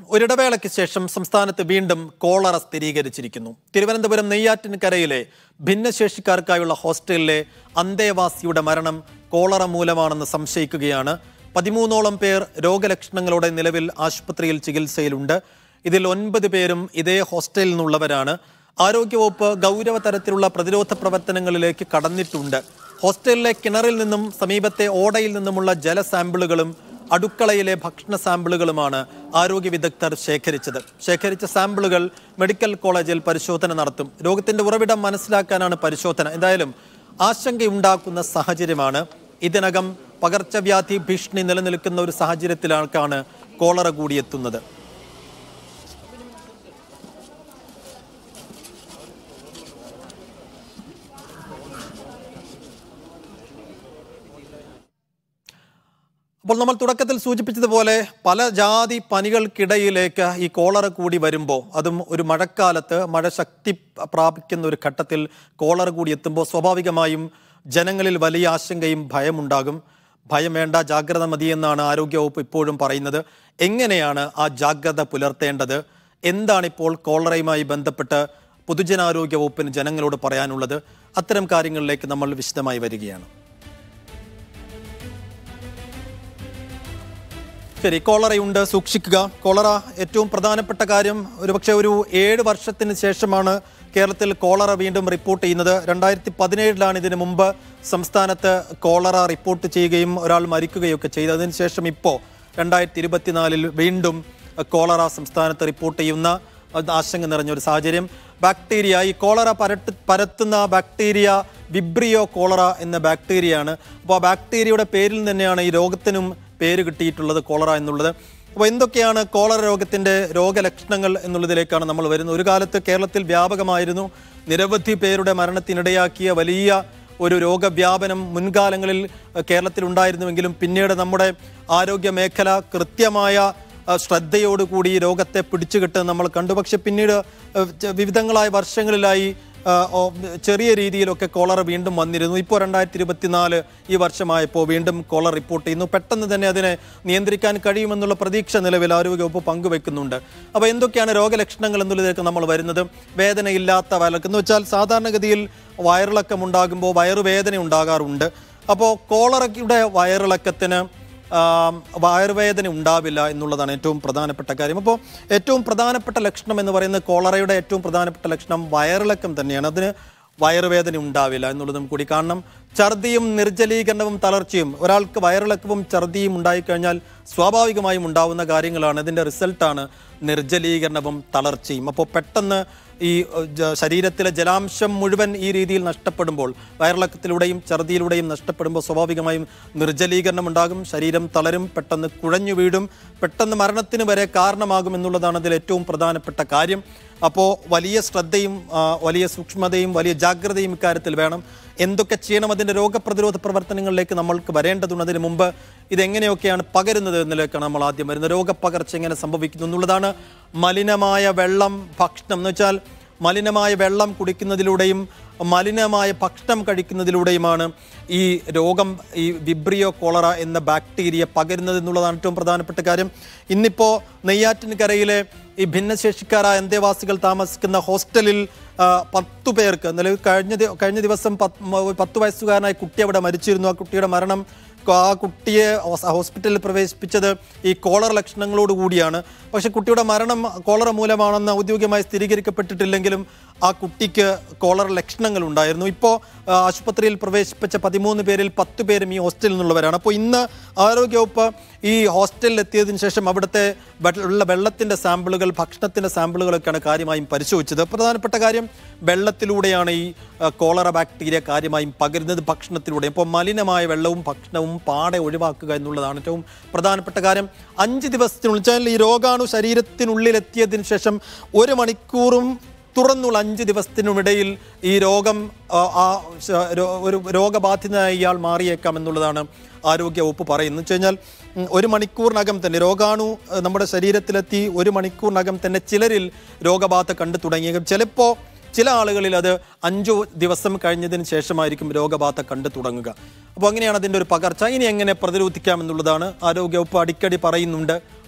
ഒരിടവേളയ്ക്ക് ശേഷം സംസ്ഥാനത്ത് വീണ്ടും കോളറ സ്ഥിരീകരിച്ചിരിക്കുന്നു. തിരുവനന്തപുരം നെയ്യാറ്റിൻകരയിലെ ഭിന്നശേഷിക്കാർക്കായുള്ള ഹോസ്റ്റലിലെ അന്തേവാസിയുടെ മരണം കോളറ മൂലമാണെന്ന് സംശയിക്കുകയാണ്. 13ഓളം പേർ രോഗലക്ഷണങ്ങളോടെ നിലവിൽ ആശുപത്രിയിൽ ചികിത്സയിലുണ്ട്. ഇതിൽ 9 പേരും ഇതേ ഹോസ്റ്റലിൽ നിന്നുള്ളവരാണ്. ആരോഗ്യവകുപ്പ് ഗൗരവതരത്തിലുള്ള പ്രതിരോധ പ്രവർത്തനങ്ങളിലേക്ക് കടന്നിട്ടുണ്ട്. ഹോസ്റ്റലിലെ കിണറിൽ നിന്നും സമീപത്തെ ഓടയിൽ നിന്നുമുള്ള ജല സാമ്പിളുകളും അടുക്കളയിലെ ഭക്ഷണ സാമ്പിളുകളുമാണ് ആരോഗ്യ വിദഗ്ധർ ശേഖരിച്ച സാമ്പിളുകൾ മെഡിക്കൽ കോളേജിൽ പരിശോധന നടത്തും. രോഗത്തിന്റെ ഉറവിടം മനസ്സിലാക്കാനാണ് പരിശോധന. എന്തായാലും ആശങ്കയുണ്ടാക്കുന്ന സാഹചര്യമാണ്. ഇതിനകം പകർച്ചവ്യാധി ഭീഷണി നിലനിൽക്കുന്ന ഒരു സാഹചര്യത്തിലാണ് കോളറ കൂടിയെത്തുന്നത്. അപ്പോൾ നമ്മൾ തുടക്കത്തിൽ സൂചിപ്പിച്ചതുപോലെ പല ജാതി പനികൾക്കിടയിലേക്ക് ഈ കോളറ കൂടി വരുമ്പോൾ, അതും ഒരു മഴക്കാലത്ത് മഴ ശക്തി പ്രാപിക്കുന്ന ഒരു ഘട്ടത്തിൽ കോളറ കൂടി എത്തുമ്പോൾ സ്വാഭാവികമായും ജനങ്ങളിൽ വലിയ ആശങ്കയും ഭയമുണ്ടാകും. ഭയം വേണ്ട, ജാഗ്രത മതിയെന്നാണ് ആരോഗ്യവകുപ്പ് ഇപ്പോഴും പറയുന്നത്. എങ്ങനെയാണ് ആ ജാഗ്രത പുലർത്തേണ്ടത്? എന്താണിപ്പോൾ കോളറയുമായി ബന്ധപ്പെട്ട് പൊതുജനാരോഗ്യ വകുപ്പിന് ജനങ്ങളോട് പറയാനുള്ളത്? അത്തരം കാര്യങ്ങളിലേക്ക് നമ്മൾ വിശദമായി വരികയാണ്. ശരി, കോളറയുണ്ട്, സൂക്ഷിക്കുക. കോളറ ഏറ്റവും പ്രധാനപ്പെട്ട കാര്യം, ഒരുപക്ഷെ ഒരു 7 വർഷത്തിന് ശേഷമാണ് കേരളത്തിൽ കോളറ വീണ്ടും റിപ്പോർട്ട് ചെയ്യുന്നത്. 2017 ഇതിനു മുമ്പ് സംസ്ഥാനത്ത് കോളറ റിപ്പോർട്ട് ചെയ്യുകയും ഒരാൾ മരിക്കുകയൊക്കെ ചെയ്തതിനു ശേഷം ഇപ്പോൾ 2024 വീണ്ടും കോളറ സംസ്ഥാനത്ത് റിപ്പോർട്ട് ചെയ്യുന്ന ആശങ്ക നിറഞ്ഞൊരു സാഹചര്യം. ബാക്ടീരിയ, ഈ കോളറ പരത്തുന്ന ബാക്ടീരിയ വിബ്രിയോ കോളറ എന്ന ബാക്ടീരിയയാണ്. അപ്പോൾ ആ ബാക്ടീരിയയുടെ പേരിൽ തന്നെയാണ് ഈ രോഗത്തിനും പേര് കിട്ടിയിട്ടുള്ളത്, കോളറ എന്നുള്ളത്. അപ്പോൾ എന്തൊക്കെയാണ് കോളറ രോഗത്തിൻ്റെ രോഗലക്ഷണങ്ങൾ എന്നുള്ളതിലേക്കാണ് നമ്മൾ വരുന്നത്. ഒരു കാലത്ത് കേരളത്തിൽ വ്യാപകമായിരുന്നു. നിരവധി പേരുടെ മരണത്തിനിടയാക്കിയ വലിയ ഒരു രോഗവ്യാപനം മുൻകാലങ്ങളിൽ കേരളത്തിൽ ഉണ്ടായിരുന്നുവെങ്കിലും പിന്നീട് നമ്മുടെ ആരോഗ്യ മേഖല കൃത്യമായ ശ്രദ്ധയോടുകൂടി രോഗത്തെ പിടിച്ചുകെട്ട് നമ്മൾ കണ്ടു. പക്ഷെ പിന്നീട് വിവിധങ്ങളായ വർഷങ്ങളിലായി ചെറിയ രീതിയിലൊക്കെ കോളറ വീണ്ടും വന്നിരുന്നു. ഇപ്പോൾ 2024 ഈ വർഷമായപ്പോൾ വീണ്ടും കോളറ റിപ്പോർട്ട് ചെയ്യുന്നു. പെട്ടെന്ന് തന്നെ അതിനെ നിയന്ത്രിക്കാൻ കഴിയുമെന്നുള്ള പ്രതീക്ഷ നിലവിൽ ആരോഗ്യവകുപ്പ് പങ്കുവെക്കുന്നുണ്ട്. അപ്പോൾ എന്തൊക്കെയാണ് രോഗലക്ഷണങ്ങൾ എന്നുള്ളതിലേക്ക് നമ്മൾ വരുന്നത്? വേദനയില്ലാത്ത വയറിളക്കം എന്ന് വെച്ചാൽ സാധാരണഗതിയിൽ വയറിളക്കം ഉണ്ടാകുമ്പോൾ വയറുവേദന ഉണ്ടാകാറുണ്ട്. അപ്പോൾ കോളറയുടെ വയറിളക്കത്തിന് വയറുവേദന ഉണ്ടാവില്ല എന്നുള്ളതാണ് ഏറ്റവും പ്രധാനപ്പെട്ട കാര്യം. അപ്പോൾ ഏറ്റവും പ്രധാനപ്പെട്ട ലക്ഷണം എന്ന് പറയുന്നത്, കോളറയുടെ ഏറ്റവും പ്രധാനപ്പെട്ട ലക്ഷണം വയറിളക്കം തന്നെയാണ്. അതിന് വയറുവേദന ഉണ്ടാവില്ല എന്നുള്ളതും കൂടി കാണണം. ഛർദിയും നിർജ്ജലീകരണവും തളർച്ചയും, ഒരാൾക്ക് വയറിളക്കവും ഛർദിയും ഉണ്ടായിക്കഴിഞ്ഞാൽ സ്വാഭാവികമായും ഉണ്ടാവുന്ന കാര്യങ്ങളാണ്. ഇതിൻ്റെ റിസൾട്ടാണ് നിർജ്ജലീകരണവും തളർച്ചയും. അപ്പോൾ പെട്ടെന്ന് ഈ ശരീരത്തിലെ ജലാംശം മുഴുവൻ ഈ രീതിയിൽ നഷ്ടപ്പെടുമ്പോൾ, വയറിളക്കത്തിലൂടെയും ഛർദിയിലൂടെയും നഷ്ടപ്പെടുമ്പോൾ സ്വാഭാവികമായും നിർജ്ജലീകരണം ഉണ്ടാകും, ശരീരം തളരും, പെട്ടെന്ന് കുഴഞ്ഞു വീഴും, പെട്ടെന്ന് മരണത്തിന് വരെ കാരണമാകും എന്നുള്ളതാണ് അതിൽ ഏറ്റവും പ്രധാനപ്പെട്ട കാര്യം. അപ്പോൾ വലിയ ശ്രദ്ധയും വലിയ സൂക്ഷ്മതയും വലിയ ജാഗ്രതയും ഇക്കാര്യത്തിൽ വേണം. എന്തൊക്കെ ചെയ്യണം? അതിൻ്റെ രോഗപ്രതിരോധ പ്രവർത്തനങ്ങളിലേക്ക് നമ്മൾക്ക് വരേണ്ടതുണ്ട്. അതിന് മുമ്പ് ഇതെങ്ങനെയൊക്കെയാണ് പകരുന്നത് എന്നതിലേക്കാണ് നമ്മൾ ആദ്യം വരുന്നത്. രോഗപ്പകർച്ച എങ്ങനെ സംഭവിക്കുന്നു എന്നുള്ളതാണ്. മലിനമായ വെള്ളം, ഭക്ഷണം എന്ന് വെച്ചാൽ മലിനമായ വെള്ളം കുടിക്കുന്നതിലൂടെയും മലിനമായ ഭക്ഷണം കഴിക്കുന്നതിലൂടെയുമാണ് ഈ രോഗം, ഈ വിബ്രിയോ കോളറ എന്ന ബാക്ടീരിയ പകരുന്നത് എന്നുള്ളതാണ് ഏറ്റവും പ്രധാനപ്പെട്ട കാര്യം. ഇന്നിപ്പോൾ നെയ്യാറ്റിൻകരയിലെ ഈ ഭിന്നശേഷിക്കാരായ അന്തേവാസികൾ താമസിക്കുന്ന ഹോസ്റ്റലിൽ 10 പേർക്ക്, നിലവിൽ കഴിഞ്ഞ ദിവസം 10 വയസ്സുകാരനായ കുട്ടി അവിടെ മരിച്ചിരുന്നു. ആ കുട്ടിയുടെ മരണം, ആ കുട്ടിയെ ഹോസ്പിറ്റലിൽ പ്രവേശിപ്പിച്ചത് ഈ കോളറ ലക്ഷണങ്ങളോട് കൂടിയാണ്. പക്ഷെ കുട്ടിയുടെ മരണം കോളറ മൂലമാണെന്ന് ഔദ്യോഗികമായി സ്ഥിരീകരിക്കപ്പെട്ടിട്ടില്ലെങ്കിലും ആ കുട്ടിക്ക് കോളറ ലക്ഷണങ്ങൾ ഉണ്ടായിരുന്നു. ഇപ്പോൾ ആശുപത്രിയിൽ പ്രവേശിപ്പിച്ച 13 പേരിൽ 10 പേരും ഈ ഹോസ്റ്റലിൽ നിന്നുള്ളവരാണ്. അപ്പോൾ ഇന്ന് ആരോഗ്യവകുപ്പ് ഈ ഹോസ്റ്റലിൽ എത്തിയതിനു ശേഷം അവിടുത്തെ വെള്ളത്തിൻ്റെ സാമ്പിളുകൾ, ഭക്ഷണത്തിൻ്റെ സാമ്പിളുകളൊക്കെയാണ് കാര്യമായും പരിശോധിച്ചത്. പ്രധാനപ്പെട്ട കാര്യം, വെള്ളത്തിലൂടെയാണ് ഈ കോളറ ബാക്ടീരിയ കാര്യമായും പകരുന്നത്, ഭക്ഷണത്തിലൂടെ. അപ്പോൾ മലിനമായ വെള്ളവും ഭക്ഷണവും പാടെ ഒഴിവാക്കുക എന്നുള്ളതാണ് ഏറ്റവും പ്രധാനപ്പെട്ട കാര്യം. 5 ദിവസത്തിനുള്ളിൽ ഈ രോഗാണു ശരീരത്തിനുള്ളിലെത്തിയതിനു ശേഷം 1 മണിക്കൂറും തുറന്നുള്ള 5 ദിവസത്തിനുമിടയിൽ ഈ രോഗം ഒരു രോഗബാധിതനായ ഇയാൾ മാറിയേക്കാം എന്നുള്ളതാണ് ആരോഗ്യവകുപ്പ് പറയുന്നത്. വെച്ച് കഴിഞ്ഞാൽ 1 മണിക്കൂറിനകം തന്നെ രോഗാണു നമ്മുടെ ശരീരത്തിലെത്തി 1 മണിക്കൂറിനകം തന്നെ ചിലരിൽ രോഗബാധ കണ്ടു തുടങ്ങിയേക്കും. ചിലപ്പോൾ ചില ആളുകളിൽ അത് 5 ദിവസം കഴിഞ്ഞതിന് ശേഷമായിരിക്കും രോഗബാധ കണ്ടു തുടങ്ങുക. അപ്പോൾ അങ്ങനെയാണ് അതിൻ്റെ ഒരു പകർച്ച. ഇനി എങ്ങനെ പ്രതിരോധിക്കാമെന്നുള്ളതാണ് ആരോഗ്യവകുപ്പ് അടിക്കടി പറയുന്നുണ്ട്.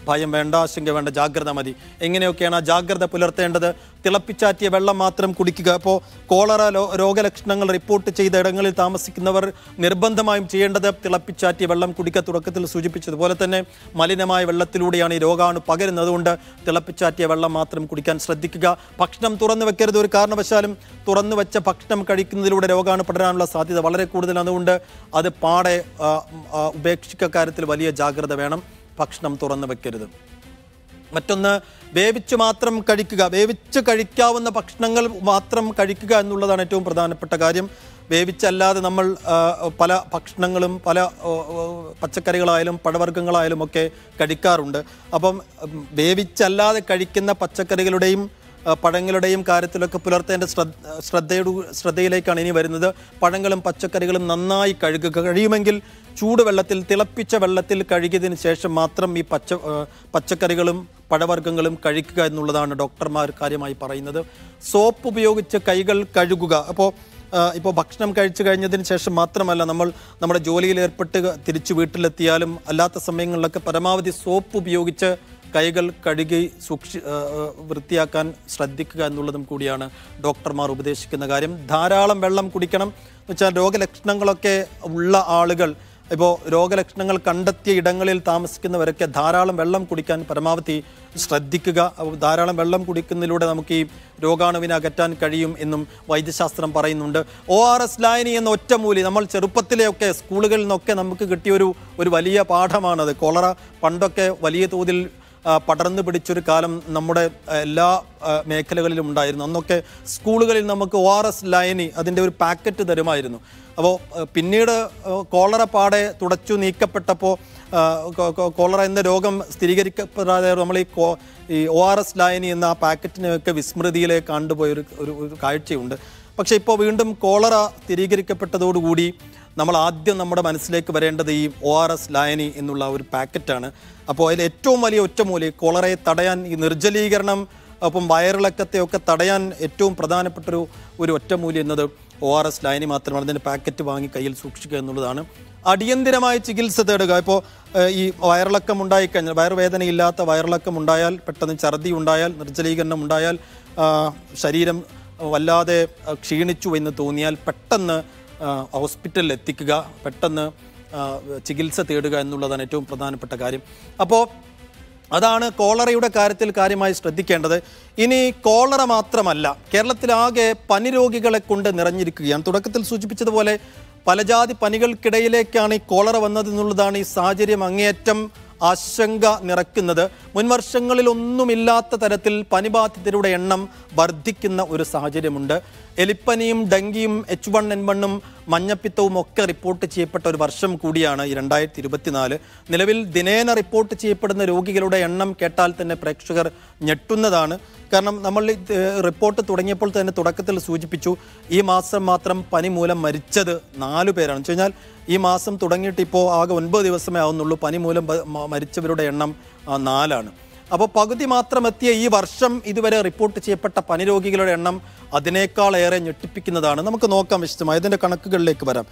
ഭയം വേണ്ട, ആശങ്ക വേണ്ട, ജാഗ്രത മതി. എങ്ങനെയൊക്കെയാണ് ആ ജാഗ്രത പുലർത്തേണ്ടത്? തിളപ്പിച്ചാറ്റിയ വെള്ളം മാത്രം കുടിക്കുക. അപ്പോൾ കോളറ രോഗലക്ഷണങ്ങൾ റിപ്പോർട്ട് ചെയ്ത ഇടങ്ങളിൽ താമസിക്കുന്നവർ നിർബന്ധമായും ചെയ്യേണ്ടത് തിളപ്പിച്ചാറ്റിയ വെള്ളം കുടിക്കുക. തുടക്കത്തിൽ സൂചിപ്പിച്ചതുപോലെ തന്നെ മലിനമായ വെള്ളത്തിലൂടെയാണ് ഈ രോഗാണു പകരുന്നത്. അതുകൊണ്ട് തിളപ്പിച്ചാറ്റിയ വെള്ളം മാത്രം കുടിക്കാൻ ശ്രദ്ധിക്കുക. ഭക്ഷണം തുറന്നു വെക്കരുത്. ഒരു കാരണവശാലും തുറന്നു വെച്ച ഭക്ഷണം കഴിക്കുന്നതിലൂടെ രോഗാണു പടരാനുള്ള സാധ്യത വളരെ കൂടുതലാണ്. അതുകൊണ്ട് അത് പാടെ ഉപേക്ഷിക്ക കാര്യത്തിൽ വലിയ ജാഗ്രത വേണം. ഭക്ഷണം തുറന്നു വെക്കരുത്. മറ്റൊന്ന്, വേവിച്ച് മാത്രം കഴിക്കുക. വേവിച്ച് കഴിക്കാവുന്ന ഭക്ഷണങ്ങൾ മാത്രം കഴിക്കുക എന്നുള്ളതാണ് ഏറ്റവും പ്രധാനപ്പെട്ട കാര്യം. വേവിച്ചല്ലാതെ നമ്മൾ പല ഭക്ഷണങ്ങളും പല പച്ചക്കറികളായാലും പഴവർഗ്ഗങ്ങളായാലും ഒക്കെ കഴിക്കാറുണ്ട്. അപ്പം വേവിച്ചല്ലാതെ കഴിക്കുന്ന പച്ചക്കറികളുടെയും പഴങ്ങളുടെയും കാര്യത്തിലൊക്കെ പുലർത്തേണ്ട ശ്രദ്ധയിലേക്കാണ് ഇനി വരുന്നത്. പഴങ്ങളും പച്ചക്കറികളും നന്നായി കഴുകുക. കഴിയുമെങ്കിൽ ചൂടുവെള്ളത്തിൽ, തിളപ്പിച്ച വെള്ളത്തിൽ കഴുകിയതിന് ശേഷം മാത്രം ഈ പച്ചക്കറികളും പഴവർഗ്ഗങ്ങളും കഴിക്കുക എന്നുള്ളതാണ് ഡോക്ടർമാർ കാര്യമായി പറയുന്നത്. സോപ്പ് ഉപയോഗിച്ച് കൈകൾ കഴുകുക. ഇപ്പോൾ ഭക്ഷണം കഴിച്ചു കഴിഞ്ഞതിന് ശേഷം മാത്രമല്ല, നമ്മൾ നമ്മുടെ ജോലിയിൽ ഏർപ്പെട്ട് തിരിച്ച് വീട്ടിലെത്തിയാലും അല്ലാത്ത സമയങ്ങളിലൊക്കെ പരമാവധി സോപ്പ് ഉപയോഗിച്ച് കൈകൾ കഴുകി വൃത്തിയാക്കാൻ ശ്രദ്ധിക്കുക എന്നുള്ളതും കൂടിയാണ് ഡോക്ടർമാർ ഉപദേശിക്കുന്ന കാര്യം. ധാരാളം വെള്ളം കുടിക്കണം. എന്ന് വെച്ചാൽ രോഗലക്ഷണങ്ങളൊക്കെ ഉള്ള ആളുകൾ, ഇപ്പോൾ രോഗലക്ഷണങ്ങൾ കണ്ടെത്തിയ ഇടങ്ങളിൽ താമസിക്കുന്നവരൊക്കെ ധാരാളം വെള്ളം കുടിക്കാൻ പരമാവധി ശ്രദ്ധിക്കുക. ധാരാളം വെള്ളം കുടിക്കുന്നതിലൂടെ നമുക്ക് ഈ രോഗാണുവിനെ അകറ്റാൻ കഴിയും എന്നും വൈദ്യശാസ്ത്രം പറയുന്നുണ്ട്. ORS ലായനി എന്ന ഒറ്റമൂലി നമ്മൾ ചെറുപ്പത്തിലെയൊക്കെ സ്കൂളുകളിൽ നിന്നൊക്കെ നമുക്ക് കിട്ടിയ ഒരു വലിയ പാഠമാണത്. കോളറ പണ്ടൊക്കെ വലിയ തോതിൽ പടർന്നു പിടിച്ചൊരു കാലം നമ്മുടെ എല്ലാ മേഖലകളിലും ഉണ്ടായിരുന്നു. അന്നൊക്കെ സ്കൂളുകളിൽ നമുക്ക് ORS ലായനി അതിൻ്റെ ഒരു പാക്കറ്റ് തരുമായിരുന്നു. അപ്പോൾ പിന്നീട് കോളറ പാടെ തുടച്ചു നീക്കപ്പെട്ടപ്പോൾ, കോളറ എന്ന രോഗം സ്ഥിരീകരിക്കപ്പെടാതെ നമ്മൾ ഈ ORS ലായനി എന്ന ആ പാക്കറ്റിനെയൊക്കെ വിസ്മൃതിയിലേക്ക് കണ്ടുപോയൊരു ഒരു കാഴ്ചയുണ്ട്. പക്ഷേ ഇപ്പോൾ വീണ്ടും കോളറ സ്ഥിരീകരിക്കപ്പെട്ടതോടുകൂടി നമ്മൾ ആദ്യം നമ്മുടെ മനസ്സിലേക്ക് വരേണ്ടത് ഈ ORS ലായനി എന്നുള്ള ഒരു പാക്കറ്റാണ്. അപ്പോൾ അതിൽ ഏറ്റവും വലിയ ഒറ്റമൂലി, കോളറയെ തടയാൻ, ഈ നിർജ്ജലീകരണം അപ്പം വയറിളക്കത്തെയൊക്കെ തടയാൻ ഏറ്റവും പ്രധാനപ്പെട്ടൊരു ഒറ്റമൂലി എന്നത് ORS ലായനി മാത്രമാണ്. അതിൻ്റെ പാക്കറ്റ് വാങ്ങി കയ്യിൽ സൂക്ഷിക്കുക എന്നുള്ളതാണ്. അടിയന്തിരമായ ചികിത്സ തേടുക. ഇപ്പോൾ ഈ വയറിളക്കം ഉണ്ടായിക്കഴിഞ്ഞാൽ, വയറുവേദനയില്ലാത്ത വയറിളക്കം ഉണ്ടായാൽ, പെട്ടെന്ന് ഛർദി ഉണ്ടായാൽ, നിർജ്ജലീകരണം ഉണ്ടായാൽ, ശരീരം വല്ലാതെ ക്ഷീണിച്ചു എന്ന് തോന്നിയാൽ പെട്ടെന്ന് ഹോസ്പിറ്റലിൽ എത്തിക്കുക, പെട്ടെന്ന് ചികിത്സ തേടുക എന്നുള്ളതാണ് ഏറ്റവും പ്രധാനപ്പെട്ട കാര്യം. അപ്പോൾ അതാണ് കോളറയുടെ കാര്യത്തിൽ കാര്യമായി ശ്രദ്ധിക്കേണ്ടത്. ഇനി കോളറ മാത്രമല്ല, കേരളത്തിലാകെ പനി രോഗികളെ കൊണ്ട് നിറഞ്ഞിരിക്കുകയാണ്. തുടക്കത്തിൽ സൂചിപ്പിച്ചതുപോലെ പലജാതി പനികൾക്കിടയിലേക്കാണ് ഈ കോളറ വന്നതെന്നുള്ളതാണ് ഈ സാഹചര്യം അങ്ങേയറ്റം ആശങ്ക നിറയ്ക്കുന്നത്. മുൻവർഷങ്ങളിൽ ഒന്നുമില്ലാത്ത തരത്തിൽ പനിബാധിതരുടെ എണ്ണം വർദ്ധിക്കുന്ന ഒരു സാഹചര്യമുണ്ട്. എലിപ്പനിയും ഡെങ്കിയും H1N1 മഞ്ഞപ്പിത്തവും ഒക്കെ റിപ്പോർട്ട് ചെയ്യപ്പെട്ട ഒരു വർഷം കൂടിയാണ് ഈ 2024. നിലവിൽ ദിനേന റിപ്പോർട്ട് ചെയ്യപ്പെടുന്ന രോഗികളുടെ എണ്ണം കേട്ടാൽ തന്നെ പ്രേക്ഷകർ ഞെട്ടുന്നതാണ്. കാരണം നമ്മൾ റിപ്പോർട്ട് തുടങ്ങിയപ്പോൾ തന്നെ തുടക്കത്തിൽ സൂചിപ്പിച്ചു, ഈ മാസം മാത്രം പനി മൂലം മരിച്ചത് 4 പേരാണ്. എന്ന് വെച്ച് കഴിഞ്ഞാൽ ഈ മാസം തുടങ്ങിയിട്ട് ഇപ്പോൾ ആകെ 9 ദിവസമേ ആവുന്നുള്ളൂ. പനി മൂലം മരിച്ചവരുടെ എണ്ണം 4ആണ്. അപ്പോൾ പകുതി മാത്രം എത്തിയ ഈ വർഷം ഇതുവരെ റിപ്പോർട്ട് ചെയ്യപ്പെട്ട പനി രോഗികളുടെ എണ്ണം അതിനേക്കാൾ ഏറെ ഞെട്ടിപ്പിക്കുന്നതാണ്. നമുക്ക് നോക്കാം വിശദമായി. ഇതിൻ്റെ കണക്കുകളിലേക്ക് വരാം.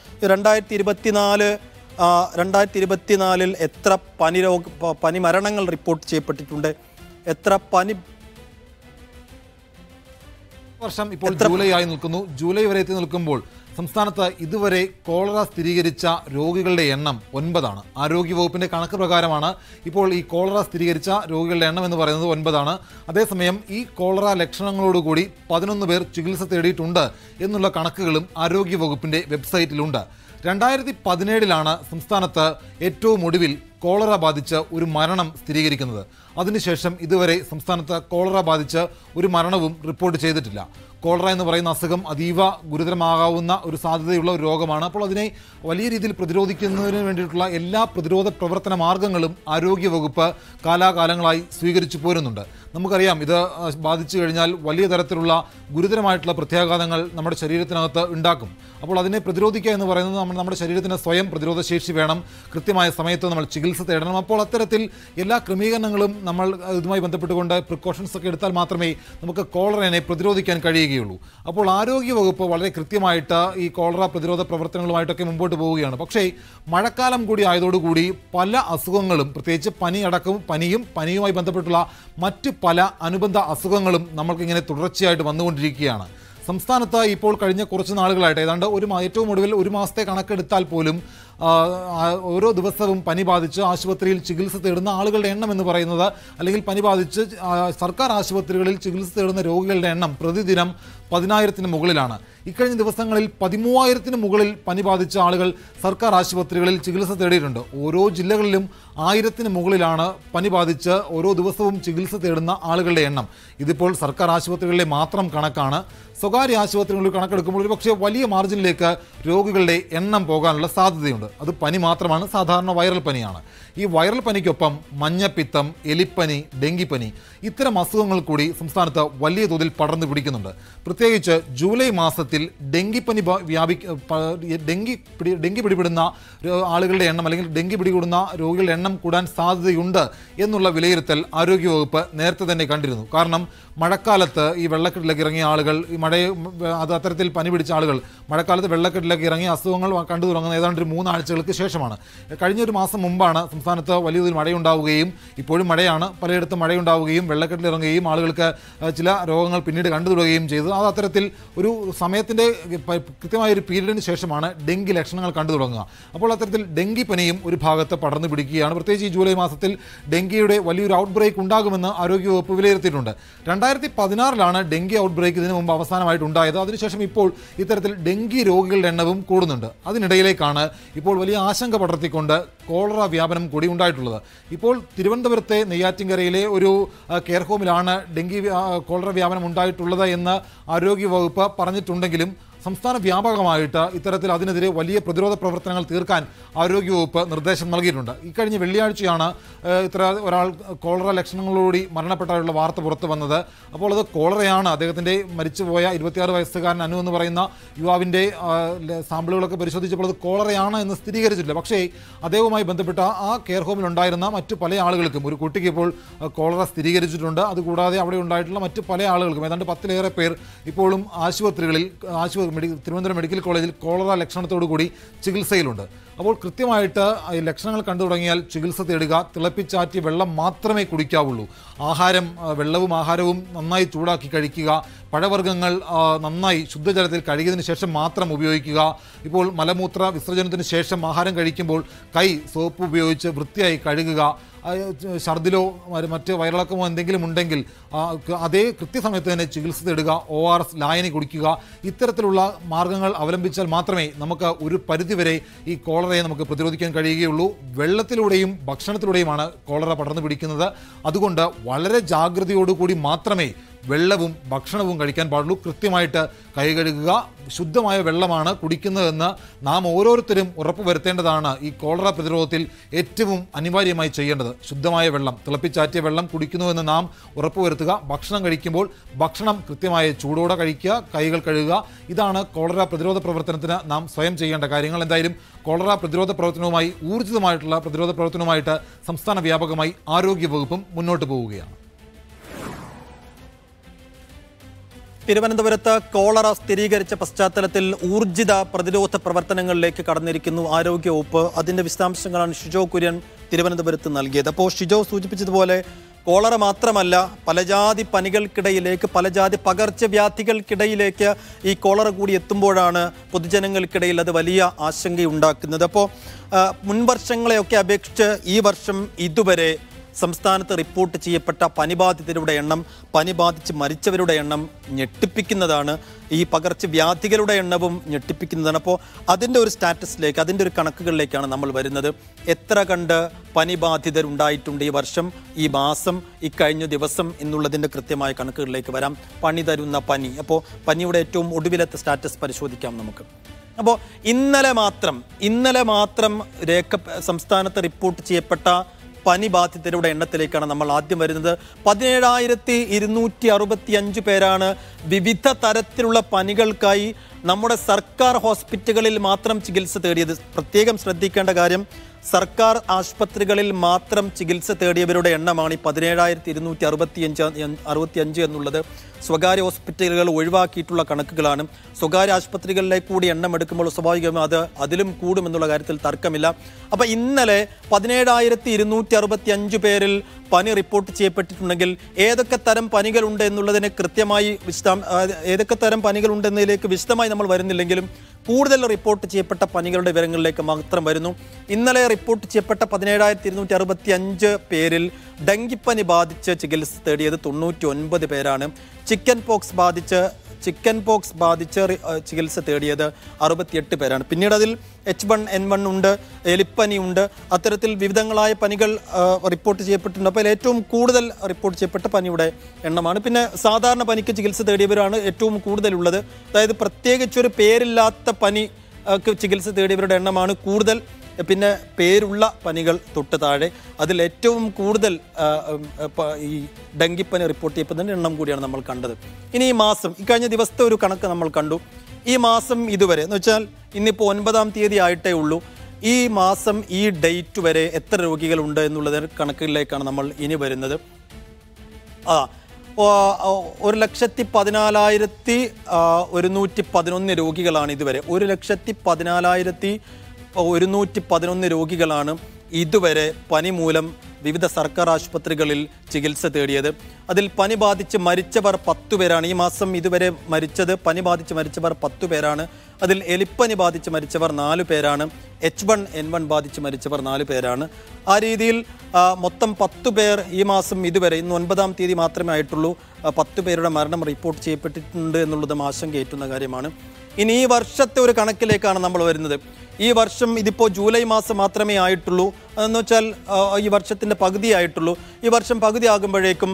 2024 എത്ര പനി മരണങ്ങൾ റിപ്പോർട്ട് ചെയ്യപ്പെട്ടിട്ടുണ്ട്, എത്ര പനി വർഷം ഇപ്പോൾ ജൂലൈ ആയി നിൽക്കുന്നു. ജൂലൈ വരെ എത്തി നിൽക്കുമ്പോൾ സംസ്ഥാനത്ത് ഇതുവരെ കോളറ സ്ഥിരീകരിച്ച രോഗികളുടെ എണ്ണം 9ആണ്. ആരോഗ്യവകുപ്പിന്റെ കണക്ക് പ്രകാരമാണ് ഇപ്പോൾ ഈ കോളറ സ്ഥിരീകരിച്ച രോഗികളുടെ എണ്ണം എന്ന് പറയുന്നത് 9ആണ്. അതേസമയം ഈ കോളറ ലക്ഷണങ്ങളോടുകൂടി 11 പേർ ചികിത്സ തേടിയിട്ടുണ്ട് എന്നുള്ള കണക്കുകളും ആരോഗ്യവകുപ്പിന്റെ വെബ്സൈറ്റിലുണ്ട്. 2017 സംസ്ഥാനത്ത് ഏറ്റവും ഒടുവിൽ കോളറ ബാധിച്ച് ഒരു മരണം സ്ഥിരീകരിക്കുന്നത്. അതിനുശേഷം ഇതുവരെ സംസ്ഥാനത്ത് കോളറ ബാധിച്ച് ഒരു മരണവും റിപ്പോർട്ട് ചെയ്തിട്ടില്ല. കോളറ എന്ന് പറയുന്ന അസുഖം അതീവ ഗുരുതരമാകാവുന്ന ഒരു സാധ്യതയുള്ള ഒരു രോഗമാണ്. അപ്പോൾ അതിനെ വലിയ രീതിയിൽ പ്രതിരോധിക്കുന്നതിന് വേണ്ടിയിട്ടുള്ള എല്ലാ പ്രതിരോധ പ്രവർത്തന മാർഗങ്ങളും ആരോഗ്യവകുപ്പ് കാലാകാലങ്ങളായി സ്വീകരിച്ചു പോരുന്നുണ്ട്. നമുക്കറിയാം, ഇത് ബാധിച്ചു കഴിഞ്ഞാൽ വലിയ തരത്തിലുള്ള ഗുരുതരമായിട്ടുള്ള പ്രത്യാഘാതങ്ങൾ നമ്മുടെ ശരീരത്തിനകത്ത് ഉണ്ടാക്കും. അപ്പോൾ അതിനെ പ്രതിരോധിക്കുക എന്ന് പറയുന്നത് നമ്മുടെ ശരീരത്തിന് സ്വയം പ്രതിരോധ ശേഷി വേണം. കൃത്യമായ സമയത്ത് നമ്മൾ ചികിത്സ ചികിത്സ തേടണം. അപ്പോൾ അത്തരത്തിൽ എല്ലാ ക്രമീകരണങ്ങളും നമ്മൾ ഇതുമായി ബന്ധപ്പെട്ടുകൊണ്ട് പ്രിക്കോഷൻസ് ഒക്കെ എടുത്താൽ മാത്രമേ നമുക്ക് കോളറയെ പ്രതിരോധിക്കാൻ കഴിയുകയുള്ളൂ. അപ്പോൾ ആരോഗ്യവകുപ്പ് വളരെ കൃത്യമായിട്ട് ഈ കോളറ പ്രതിരോധ പ്രവർത്തനങ്ങളുമായിട്ടൊക്കെ മുമ്പോട്ട് പോവുകയാണ്. പക്ഷേ മഴക്കാലം കൂടി ആയതോടുകൂടി പല അസുഖങ്ങളും, പ്രത്യേകിച്ച് പനിയുമായി ബന്ധപ്പെട്ടുള്ള മറ്റ് പല അനുബന്ധ അസുഖങ്ങളും നമ്മൾക്കിങ്ങനെ തുടർച്ചയായിട്ട് വന്നുകൊണ്ടിരിക്കുകയാണ്. സംസ്ഥാനത്ത് ഇപ്പോൾ കഴിഞ്ഞ കുറച്ച് നാളുകളായിട്ട് ഏതാണ്ട് ഏറ്റവും ഒടുവിൽ ഒരു മാസത്തെ കണക്കെടുത്താൽ പോലും ഓരോ ദിവസവും പനി ബാധിച്ച് ആശുപത്രിയിൽ ചികിത്സ തേടുന്ന ആളുകളുടെ എണ്ണം എന്ന് പറയുന്നത്, അല്ലെങ്കിൽ പനി ബാധിച്ച് സർക്കാർ ആശുപത്രികളിൽ ചികിത്സ തേടുന്ന രോഗികളുടെ എണ്ണം പ്രതിദിനം 10,000-ന് മുകളിലാണ്. ഇക്കഴിഞ്ഞ ദിവസങ്ങളിൽ 13,000-ന് മുകളിൽ പനി ബാധിച്ച ആളുകൾ സർക്കാർ ആശുപത്രികളിൽ ചികിത്സ തേടിയിട്ടുണ്ട്. ഓരോ ജില്ലകളിലും 1000-ന് മുകളിലാണ് പനി ബാധിച്ച് ഓരോ ദിവസവും ചികിത്സ തേടുന്ന ആളുകളുടെ എണ്ണം. ഇതിപ്പോൾ സർക്കാർ ആശുപത്രികളിലെ മാത്രം കണക്കാണ്. സ്വകാര്യ ആശുപത്രികളിൽ കണക്കെടുക്കുമ്പോൾ ഒരു പക്ഷേ വലിയ മാർജിനിലേക്ക് രോഗികളുടെ എണ്ണം പോകാനുള്ള സാധ്യതയുണ്ട്. അത് പനി മാത്രമാണ്, സാധാരണ വൈറൽ പനിയാണ്. ഈ വൈറൽ പനിക്കൊപ്പം മഞ്ഞപ്പിത്തം, എലിപ്പനി, ഡെങ്കിപ്പനി ഇത്തരം അസുഖങ്ങൾ കൂടി സംസ്ഥാനത്ത് വലിയ തോതിൽ പടർന്നു പിടിക്കുന്നുണ്ട്. പ്രത്യേകിച്ച് ജൂലൈ മാസത്തിൽ ഡെങ്കിപ്പനി ഡെങ്കി പിടിപെടുന്ന ആളുകളുടെ എണ്ണം, അല്ലെങ്കിൽ ഡെങ്കി പിടികൂടുന്ന രോഗികളുടെ എണ്ണം കൂടാൻ സാധ്യതയുണ്ട് എന്നുള്ള വിലയിരുത്തൽ ആരോഗ്യവകുപ്പ് നേരത്തെ തന്നെ കണ്ടിരുന്നു. കാരണം മഴക്കാലത്ത് ഈ വെള്ളക്കെട്ടിലേക്ക് ഇറങ്ങിയ ആളുകൾ, അത്തരത്തിൽ പനി പിടിച്ച ആളുകൾ മഴക്കാലത്ത് വെള്ളക്കെട്ടിലേക്ക് ഇറങ്ങി അസുഖങ്ങൾ കണ്ടു തുടങ്ങുന്ന ഏതാണ്ട് 3 ആഴ്ചകൾക്ക് ശേഷമാണ്. കഴിഞ്ഞ ഒരു മാസം മുമ്പാണ് സംസ്ഥാനത്ത് വലിയ തോതിൽ മഴയുണ്ടാവുകയും, ഇപ്പോഴും മഴയാണ്, പലയിടത്തും മഴയുണ്ടാവുകയും വെള്ളക്കെട്ടിൽ ഇറങ്ങുകയും ആളുകൾക്ക് ചില രോഗങ്ങൾ പിന്നീട് കണ്ടു തുടങ്ങുകയും ചെയ്തു. അത് അത്തരത്തിൽ ഒരു സമയത്തിൻ്റെ കൃത്യമായൊരു പീരീഡിന് ശേഷമാണ് ഡെങ്കി ലക്ഷണങ്ങൾ കണ്ടു തുടങ്ങുക. അപ്പോൾ അത്തരത്തിൽ ഡെങ്കിപ്പനിയും ഒരു ഭാഗത്ത് പടർന്നു പിടിക്കുകയാണ്. പ്രത്യേകിച്ച് ഈ ജൂലൈ മാസത്തിൽ ഡെങ്കിയുടെ വലിയൊരു ഔട്ട് ബ്രേക്ക് ഉണ്ടാകുമെന്ന് ആരോഗ്യവകുപ്പ് വിലയിരുത്തിയിട്ടുണ്ട്. 2016 ഡെങ്കി ഔട്ട് ബ്രേക്ക് ഇതിനു മുമ്പ് അവസാനമായിട്ട് ഉണ്ടായത്. അതിനുശേഷം ഇപ്പോൾ ഇത്തരത്തിൽ ഡെങ്കി രോഗികളുടെ എണ്ണവും കൂടുന്നുണ്ട്. അതിനിടയിലേക്കാണ് ഇപ്പോൾ വലിയ ആശങ്ക പടർത്തിക്കൊണ്ട് കോളറ വ്യാപനം കൂടി ഉണ്ടായിട്ടുള്ളത്. ഇപ്പോൾ തിരുവനന്തപുരത്തെ നെയ്യാറ്റിൻകരയിലെ ഒരു കെയർ ഹോമിലാണ് കോളറ വ്യാപനം ഉണ്ടായിട്ടുള്ളത് എന്ന് ആരോഗ്യവകുപ്പ് പറഞ്ഞിട്ടുണ്ടെങ്കിലും സംസ്ഥാന വ്യാപകമായിട്ട് ഇത്തരത്തിൽ അതിനെതിരെ വലിയ പ്രതിരോധ പ്രവർത്തനങ്ങൾ തീർക്കാൻ ആരോഗ്യവകുപ്പ് നിർദ്ദേശം നൽകിയിട്ടുണ്ട്. ഇക്കഴിഞ്ഞ വെള്ളിയാഴ്ചയാണ് ഒരാൾ കോളറ ലക്ഷണങ്ങളോടുകൂടി മരണപ്പെട്ടായുള്ള വാർത്ത പുറത്തു വന്നത്. അപ്പോൾ അത് കോളറയാണ്. അദ്ദേഹത്തിൻ്റെ മരിച്ചുപോയ 26 വയസ്സുകാരൻ അനു എന്ന് പറയുന്ന യുവാവിൻ്റെ സാമ്പിളുകളൊക്കെ പരിശോധിച്ചപ്പോൾ അത് കോളറയാണ് എന്ന് സ്ഥിരീകരിച്ചിട്ടില്ല. പക്ഷേ അദ്ദേഹവുമായി ബന്ധപ്പെട്ട ആ കെയർ ഹോമിലുണ്ടായിരുന്ന മറ്റു പല ആളുകൾക്കും, ഒരു കുട്ടിക്ക് ഇപ്പോൾ കോളറ സ്ഥിരീകരിച്ചിട്ടുണ്ട്. അതുകൂടാതെ അവിടെ ഉണ്ടായിട്ടുള്ള മറ്റു പല ആളുകൾക്കും, ഏതാണ്ട് 10-ലേറെ പേർ ഇപ്പോഴും തിരുവനന്തപുരം മെഡിക്കൽ കോളേജിൽ കോളറ ലക്ഷണത്തോടുകൂടി ചികിത്സയിലുണ്ട്. അപ്പോൾ കൃത്യമായിട്ട് ലക്ഷണങ്ങൾ കണ്ടു തുടങ്ങിയാൽ ചികിത്സ തേടുക. തിളപ്പിച്ചാറ്റിയ വെള്ളം മാത്രമേ കുടിക്കാവുള്ളൂ. വെള്ളവും ആഹാരവും നന്നായി ചൂടാക്കി കഴിക്കുക. പഴവർഗ്ഗങ്ങൾ നന്നായി ശുദ്ധജലത്തിൽ കഴുകിയതിന് ശേഷം മാത്രം ഉപയോഗിക്കുക. ഇപ്പോൾ മലമൂത്ര വിസർജനത്തിന് ശേഷം ആഹാരം കഴിക്കുമ്പോൾ കൈ സോപ്പ് ഉപയോഗിച്ച് വൃത്തിയായി കഴുകുക. ഛർദിലോ മറ്റ് വയറിളക്കമോ എന്തെങ്കിലും ഉണ്ടെങ്കിൽ അതേ കൃത്യസമയത്ത് തന്നെ ചികിത്സ തേടുക. ORS ലായനി കുടിക്കുക. ഇത്തരത്തിലുള്ള മാർഗങ്ങൾ അവലംബിച്ചാൽ മാത്രമേ നമുക്ക് ഒരു പരിധിവരെ ഈ കോളറയെ നമുക്ക് പ്രതിരോധിക്കാൻ കഴിയുകയുള്ളൂ. വെള്ളത്തിലൂടെയും ഭക്ഷണത്തിലൂടെയുമാണ് കോളറ പടർന്നു പിടിക്കുന്നത്. അതുകൊണ്ട് വളരെ ജാഗ്രതയോടുകൂടി മാത്രമേ വെള്ളവും ഭക്ഷണവും കഴിക്കാൻ പാടുള്ളൂ. കൃത്യമായിട്ട് കൈ കഴുകുക. ശുദ്ധമായ വെള്ളമാണ് കുടിക്കുന്നതെന്ന് നാം ഓരോരുത്തരും ഉറപ്പുവരുത്തേണ്ടതാണ് ഈ കോളറ പ്രതിരോധത്തിൽ ഏറ്റവും അനിവാര്യമായി ചെയ്യേണ്ടത്. ശുദ്ധമായ വെള്ളം, തിളപ്പിച്ചാറ്റിയ വെള്ളം കുടിക്കുന്നുവെന്ന് നാം ഉറപ്പുവരുത്തുക. ഭക്ഷണം കഴിക്കുമ്പോൾ ഭക്ഷണം കൃത്യമായ ചൂടോടെ കഴിക്കുക, കൈകൾ കഴുകുക. ഇതാണ് കോളറ പ്രതിരോധ പ്രവർത്തനത്തിന് നാം സ്വയം ചെയ്യേണ്ട കാര്യങ്ങൾ. എന്തായാലും കോളറ പ്രതിരോധ പ്രവർത്തനവുമായി, ഊർജിതമായിട്ടുള്ള പ്രതിരോധ പ്രവർത്തനവുമായിട്ട് സംസ്ഥാന വ്യാപകമായി ആരോഗ്യവകുപ്പും മുന്നോട്ട് പോവുകയാണ്. തിരുവനന്തപുരത്ത് കോളറ സ്ഥിരീകരിച്ച പശ്ചാത്തലത്തിൽ ഊർജിത പ്രതിരോധ പ്രവർത്തനങ്ങളിലേക്ക് കടന്നിരിക്കുന്നു ആരോഗ്യവകുപ്പ്. അതിന്റെ വിശദാംശങ്ങളാണ് ഷിജോ കുര്യൻ തിരുവനന്തപുരത്ത് നൽകിയത്. അപ്പോൾ ഷിജോ സൂചിപ്പിച്ചതുപോലെ കോളറ മാത്രമല്ല, പലജാതി പനികൾക്കിടയിലേക്ക്, പലജാതി പകർച്ചവ്യാധികൾക്കിടയിലേക്ക് ഈ കോളറ കൂടി എത്തുമ്പോഴാണ് പൊതുജനങ്ങൾക്കിടയിൽ അത് വലിയ ആശങ്കയുണ്ടാക്കുന്നത്. അപ്പോൾ മുൻവർഷങ്ങളെയൊക്കെ അപേക്ഷിച്ച് ഈ വർഷം ഇതുവരെ സംസ്ഥാനത്ത് റിപ്പോർട്ട് ചെയ്യപ്പെട്ട പനിബാധിതരുടെ എണ്ണം, പനി ബാധിച്ച് മരിച്ചവരുടെ എണ്ണം ഞെട്ടിപ്പിക്കുന്നതാണ്. ഈ പകർച്ചവ്യാധികളുടെ എണ്ണവും ഞെട്ടിപ്പിക്കുന്നതാണ്. അപ്പോൾ അതിൻ്റെ ഒരു സ്റ്റാറ്റസിലേക്ക്, അതിൻ്റെ ഒരു കണക്കുകളിലേക്കാണ് നമ്മൾ വരുന്നത്. എത്ര കണ്ട് പനി ബാധിതരുണ്ടായിട്ടുണ്ട് ഈ വർഷം, ഈ മാസം, ഈ കഴിഞ്ഞ ദിവസം എന്നുള്ളതിൻ്റെ കൃത്യമായ കണക്കുകളിലേക്ക് വരാം. പണി തരുന്ന പനി. അപ്പോൾ പനിയുടെ ഏറ്റവും ഒടുവിലത്തെ സ്റ്റാറ്റസ് പരിശോധിക്കാം നമുക്ക്. അപ്പോൾ ഇന്നലെ മാത്രം സംസ്ഥാനത്ത് റിപ്പോർട്ട് ചെയ്യപ്പെട്ട പനി ബാധിതരുടെ എണ്ണത്തിലേക്കാണ് നമ്മൾ ആദ്യം വരുന്നത്. 17,265 പേരാണ് വിവിധ തരത്തിലുള്ള പനികൾക്കായി നമ്മുടെ സർക്കാർ ഹോസ്പിറ്റലുകളിൽ മാത്രം ചികിത്സ തേടിയത്. പ്രത്യേകം ശ്രദ്ധിക്കേണ്ട കാര്യം, സർക്കാർ ആശുപത്രികളിൽ മാത്രം ചികിത്സ തേടിയവരുടെ എണ്ണമാണ് ഈ 17,265 എന്നുള്ളത്. സ്വകാര്യ ഹോസ്പിറ്റലുകൾ ഒഴിവാക്കിയിട്ടുള്ള കണക്കുകളാണ്. സ്വകാര്യ ആശുപത്രികളിലേക്ക് കൂടി എണ്ണം എടുക്കുമ്പോൾ സ്വാഭാവികമായും അതിലും കൂടുമെന്നുള്ള കാര്യത്തിൽ തർക്കമില്ല. അപ്പോൾ ഇന്നലെ 17,265 പേരിൽ പനി റിപ്പോർട്ട് ചെയ്യപ്പെട്ടിട്ടുണ്ടെങ്കിൽ ഏതൊക്കെ തരം പനികളുണ്ട് എന്നുള്ളതിന് കൃത്യമായി ഏതൊക്കെ തരം പനികളുണ്ടെന്നതിലേക്ക് വിശദമായി നമ്മൾ വരുന്നില്ലെങ്കിലും കൂടുതൽ റിപ്പോർട്ട് ചെയ്യപ്പെട്ട പനികളുടെ വിവരങ്ങളിലേക്ക് മാത്രം വരുന്നു. ഇന്നലെ റിപ്പോർട്ട് ചെയ്യപ്പെട്ട 17,265 പേരിൽ ഡെങ്കിപ്പനി ബാധിച്ച് ചികിത്സ തേടിയത് 99 പേരാണ്. ചിക്കൻ പോക്സ് ബാധിച്ച് ചികിത്സ തേടിയത് 68 പേരാണ്. പിന്നീട് അതിൽ H1N1 ഉണ്ട്, എലിപ്പനി ഉണ്ട്, അത്തരത്തിൽ വിവിധങ്ങളായ പനികൾ റിപ്പോർട്ട് ചെയ്യപ്പെട്ടിട്ടുണ്ട്. അപ്പോൾ ഏറ്റവും കൂടുതൽ റിപ്പോർട്ട് ചെയ്യപ്പെട്ട പനിയുടെ എണ്ണമാണ്. പിന്നെ സാധാരണ പനിക്ക് ചികിത്സ തേടിയവരാണ് ഏറ്റവും കൂടുതലുള്ളത്. അതായത് പ്രത്യേകിച്ചൊരു പേരില്ലാത്ത പനി ചികിത്സ തേടിയവരുടെ എണ്ണമാണ് കൂടുതൽ. പിന്നെ പേരുള്ള പനികൾ തൊട്ട് താഴെ. അതിൽ ഏറ്റവും കൂടുതൽ ഈ ഡെങ്കിപ്പനി റിപ്പോർട്ട് ചെയ്യപ്പെടുന്നതിൻ്റെ എണ്ണം കൂടിയാണ് നമ്മൾ കണ്ടത്. ഇനി ഈ മാസം, കഴിഞ്ഞ ദിവസത്തെ ഒരു കണക്ക് നമ്മൾ കണ്ടു. ഈ മാസം ഇതുവരെ എന്ന് വെച്ചാൽ ഇന്നിപ്പോൾ 9-ാം തീയതി ആയിട്ടേ ഉള്ളൂ. ഈ മാസം ഈ ഡേറ്റ് വരെ എത്ര രോഗികളുണ്ട് എന്നുള്ളത് കണക്കിലേക്കാണ് നമ്മൾ ഇനി വരുന്നത്. 1,14,111 രോഗികളാണ് ഇതുവരെ. 1,14,111 രോഗികളാണ് ഇതുവരെ പനി മൂലം വിവിധ സർക്കാർ ആശുപത്രികളിൽ ചികിത്സ തേടിയത്. അതിൽ പനി ബാധിച്ച് മരിച്ചവർ 10 പേരാണ്. ഈ മാസം ഇതുവരെ പനി ബാധിച്ച് മരിച്ചവർ 10 പേരാണ്. അതിൽ എലിപ്പനി ബാധിച്ച് മരിച്ചവർ 4 പേരാണ്. H1N1 ബാധിച്ച് മരിച്ചവർ 4 പേരാണ്. ആ രീതിയിൽ മൊത്തം 10 പേർ ഈ മാസം ഇതുവരെ, ഇന്ന് 9-ാം തീയതി മാത്രമേ ആയിട്ടുള്ളൂ, 10 പേരുടെ മരണം റിപ്പോർട്ട് ചെയ്യപ്പെട്ടിട്ടുണ്ട് എന്നുള്ളതും ആശങ്കയേറ്റുന്ന കാര്യമാണ്. ഇനി ഈ വർഷത്തെ ഒരു കണക്കിലേക്കാണ് നമ്മൾ വരുന്നത്. ഈ വർഷം ഇതിപ്പോൾ ജൂലൈ മാസം മാത്രമേ ആയിട്ടുള്ളൂ. അതെന്ന് വെച്ചാൽ ഈ വർഷത്തിൻ്റെ പകുതി ആയിട്ടുള്ളൂ. ഈ വർഷം പകുതി ആകുമ്പോഴേക്കും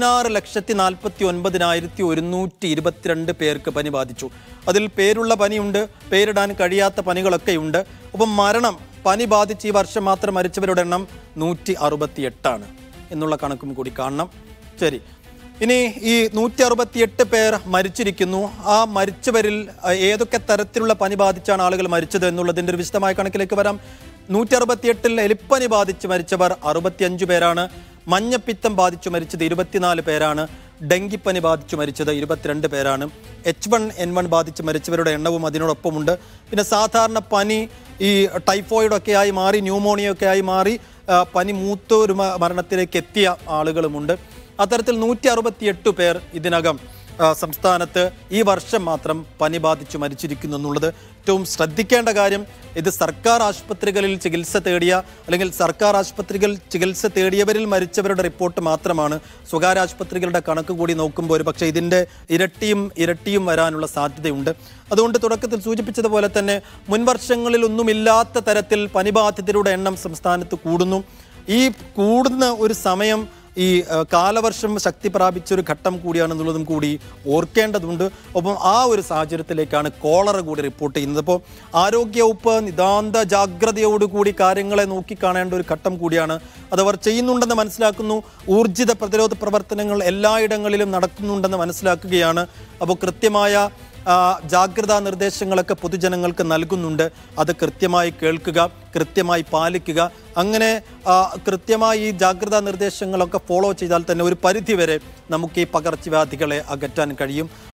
16,49,122 പേർക്ക് പനി ബാധിച്ചു. അതിൽ പേരുള്ള പനിയുണ്ട്, പേരിടാൻ കഴിയാത്ത പനികളൊക്കെയുണ്ട്. അപ്പം പനി ബാധിച്ച് ഈ വർഷം മാത്രം മരിച്ചവരുടെ എണ്ണം 168 എന്നുള്ള കണക്കും കൂടി കാണണം. ശരി, ഇനി ഈ 168 പേർ മരിച്ചിരിക്കുന്നു. ആ മരിച്ചവരിൽ ഏതൊക്കെ തരത്തിലുള്ള പനി ബാധിച്ചാണ് ആളുകൾ മരിച്ചത് എന്നുള്ളതിൻ്റെ ഒരു വിശദമായ കണക്കിലേക്ക് വരാം. 168-ൽ എലിപ്പനി ബാധിച്ച് മരിച്ചവർ 65 പേരാണ്. മഞ്ഞപ്പിത്തം ബാധിച്ചു മരിച്ചത് 24 പേരാണ്. ഡെങ്കിപ്പനി ബാധിച്ചു മരിച്ചത് 22 പേരാണ്. H1N1 ബാധിച്ച് മരിച്ചവരുടെ എണ്ണവും അതിനോടൊപ്പമുണ്ട്. പിന്നെ സാധാരണ പനി ഈ ടൈഫോയിഡൊക്കെ ആയി മാറി, ന്യൂമോണിയൊക്കെ ആയി മാറി പനി മൂത്തൊരു മരണത്തിലേക്ക് എത്തിയ ആളുകളുമുണ്ട്. അത്തരത്തിൽ 168 പേർ ഇതിനകം സംസ്ഥാനത്ത് ഈ വർഷം മാത്രം പനി ബാധിച്ചു മരിച്ചിരിക്കുന്നു എന്നുള്ളത് ഏറ്റവും ശ്രദ്ധിക്കേണ്ട കാര്യം. ഇത് സർക്കാർ ആശുപത്രികളിൽ ചികിത്സ തേടിയ അല്ലെങ്കിൽ സർക്കാർ ആശുപത്രികൾ ചികിത്സ തേടിയവരിൽ മരിച്ചവരുടെ റിപ്പോർട്ട് മാത്രമാണ്. സ്വകാര്യ ആശുപത്രികളുടെ കണക്ക് കൂടി നോക്കുമ്പോൾ പക്ഷേ ഇതിൻ്റെ ഇരട്ടിയും വരാനുള്ള സാധ്യതയുണ്ട്. അതുകൊണ്ട് തുടക്കത്തിൽ സൂചിപ്പിച്ചതുപോലെ തന്നെ മുൻവർഷങ്ങളിലൊന്നുമില്ലാത്ത തരത്തിൽ പനിബാധിതരുടെ എണ്ണം സംസ്ഥാനത്ത് കൂടുന്നു. ഈ കൂടുന്ന ഒരു സമയം ഈ കാലവർഷം ശക്തി പ്രാപിച്ചൊരു ഘട്ടം കൂടിയാണെന്നുള്ളതും കൂടി ഓർക്കേണ്ടതുണ്ട്. ഒപ്പം ആ ഒരു സാഹചര്യത്തിലേക്കാണ് കോളറ കൂടി റിപ്പോർട്ട് ചെയ്യുന്നത്. അപ്പോൾ ആരോഗ്യവകുപ്പ് നിതാന്ത ജാഗ്രതയോടുകൂടി കാര്യങ്ങളെ നോക്കിക്കാണേണ്ട ഒരു ഘട്ടം കൂടിയാണ്. അതവർ ചെയ്യുന്നുണ്ടെന്ന് മനസ്സിലാക്കുന്നു. ഊർജിത പ്രതിരോധ പ്രവർത്തനങ്ങൾ എല്ലായിടങ്ങളിലും നടക്കുന്നുണ്ടെന്ന് മനസ്സിലാക്കുകയാണ്. അപ്പോൾ കൃത്യമായ ജാഗ്രതാ നിർദ്ദേശങ്ങളൊക്കെ പൊതുജനങ്ങൾക്ക് നൽകുന്നുണ്ട്. അത് കൃത്യമായി കേൾക്കുക, കൃത്യമായി പാലിക്കുക. അങ്ങനെ കൃത്യമായി ഈ ജാഗ്രതാ നിർദ്ദേശങ്ങളൊക്കെ ഫോളോ ചെയ്താൽ തന്നെ ഒരു പരിധിവരെ നമുക്ക് ഈ പകർച്ചവ്യാധികളെ അകറ്റാൻ കഴിയും.